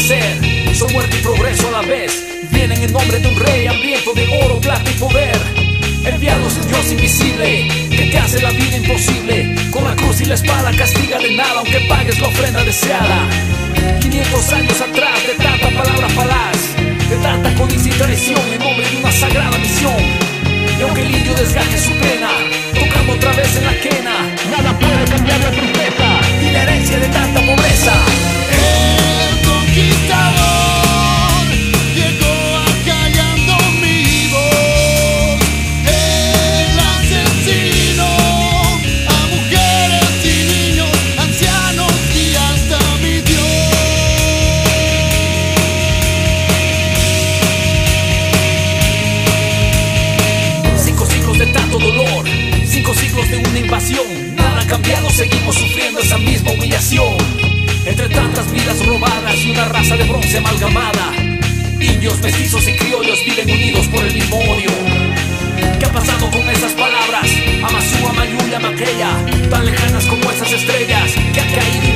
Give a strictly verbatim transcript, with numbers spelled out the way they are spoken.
ser. Son muerte y progreso a la vez. Vienen en nombre de un rey hambriento de oro, plata y poder. Enviados de Dios invisible, que te hace la vida imposible. Con la cruz y la espada castiga de nada, aunque pagues la ofrenda deseada. quinientos años atrás, de tanta palabra falaz, de tanta codicia y traición, en nombre de una sagrada misión. Y aunque el indio desgaje su pena, tocando otra vez en la quena, nada puede cambiar la tristeza y la herencia de tanta pobreza. El conquistador llegó acallando mi voz. El asesino a mujeres y niños, ancianos y hasta mi Dios. Cinco siglos de tanto dolor, cinco siglos de una invasión. Nada ha cambiado, seguimos sufriendo esa misma humillación. Entre tantas vidas robadas y una raza de bronce amalgamada, indios, mestizos y criollos viven unidos por el mismo odio. ¿Qué ha pasado con esas palabras? Amazúa, Mayuya, Maqueya, tan lejanas como esas estrellas que han caído